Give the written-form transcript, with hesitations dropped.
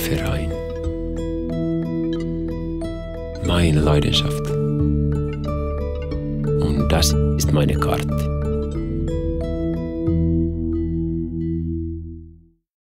Verein. Meine Leidenschaft. Und das ist meine Karte.